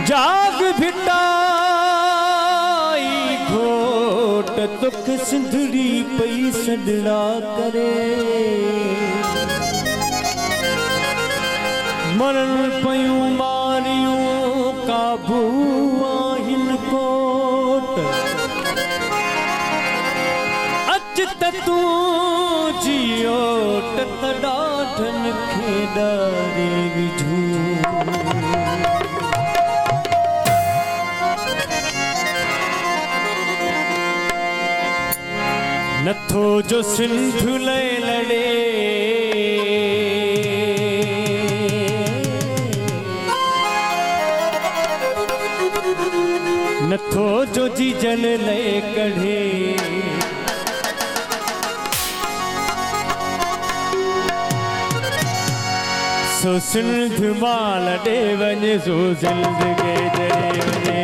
जाग भिटाई घोट दुख सिंधड़ी पई सडड़ा करे मरण पयूं मारियूं काबू आहिन कोट अच त तूं जियो त ॾाढनि खे ॾारे विझूं नथो जो सिंध ले लड़े नथो जो जीजन ले कढ़े सो सिंध मां लड़े वञे सो सिंध के जड़े वञे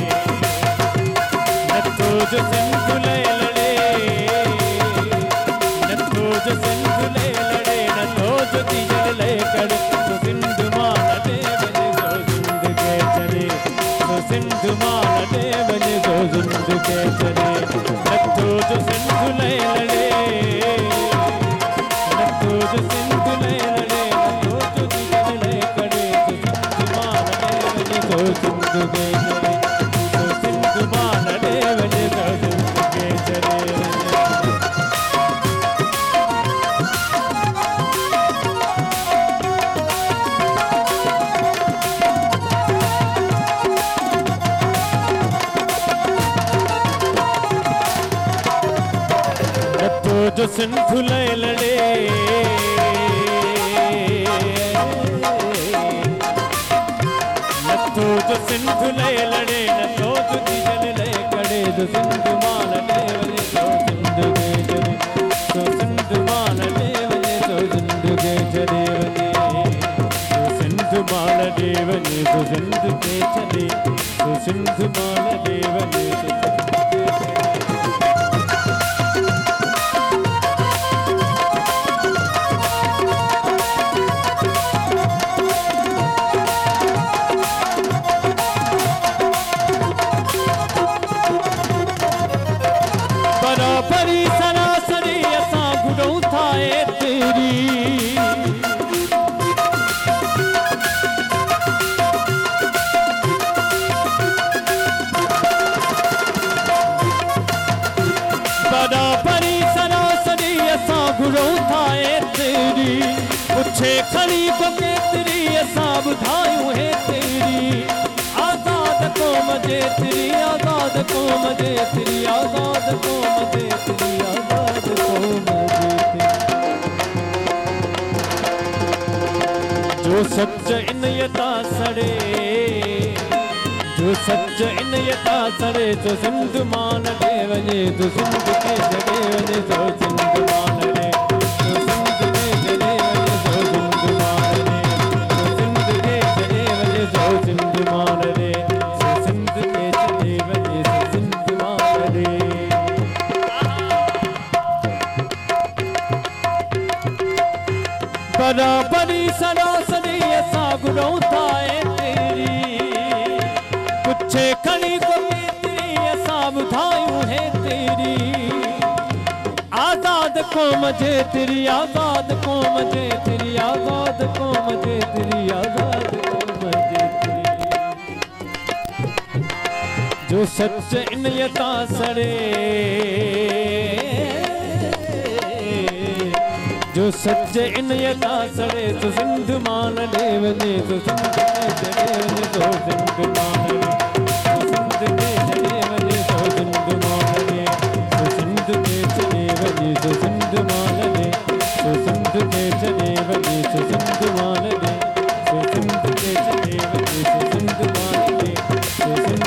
नथो जो सिंध ले लड़े नथो जो सिंध ले लड़े नथो जो जीजन ले कढ़े सो सिंध मां लड़े वञे सो सिंध के जड़े सो सिंध मां लड़े वञे सो सिंध के जड़े नथो जो सिंध ले लड़े नथो जो सिंध ले लड़े नथो जो जीजन ले कढ़े सो सिंध मां लड़े वञे सो सिंध के जड़े सो सिंध मां लड़े वञे सो सिंध के जड़े जो सिंध ले लड़े नथो जो सिंध ले लड़े नथो जो जीजन ले कढ़े जो सिंध मां लड़े वञे सो सिंध के जड़े सो सिंध मां लड़े वञे सो सिंध के जड़े वञे सो सिंध मां लड़े वञे सो सिंध के जड़े सो सिंध मां लड़े वञे सो बराबरी सरासरी असां घुरूं था तेरी बराबरी सरासरी असां घुरूं था तेरी पुछे खड़ी को केतिरी असां ॿुधायूं हे तेरी आज़ाद क़ौम जे तेरी आज़ाद क़ौम जे तेरी आज़ाद क़ौम जे तेरी आज़ाद क़ौम जे तेरी जो सच इन यता सड़े जो सच इन यता सड़े तो सिंध मां लड़े वञे तो सिंध के जड़े वञे तो सिंध मां लड़े तो सिंध के जड़े वञे तो सिंध मां लड़े तो सिंध के जड़े वञे तो सिंध मां लड़े तो सिंध के जड़े वञे तो सिंध मां लड़े बराबरी सरासरी असां घुरूं था तेरी पुछे खड़ी को केतिरी असां ॿुधायूं हे तेरी आज़ाद क़ौम जे तेरी आज़ाद क़ौम जे तेरी आज़ाद क़ौम जे तेरी आज़ाद क़ौम जे तेरी जो सच इन यता सड़े जो सच इन यता सड़े तो सिंध मां लड़े वञे तो सिंध के जड़े वञे तो सिंध मां लड़े तो सिंध के जड़े वञे तो सिंध मां लड़े तो सिंध के जड़े वञे तो सिंध मां लड़े तो सिंध के जड़े वञे तो सिंध मां लड़े तो सिंध के जड़े वञे तो सिंध मां लड़े तो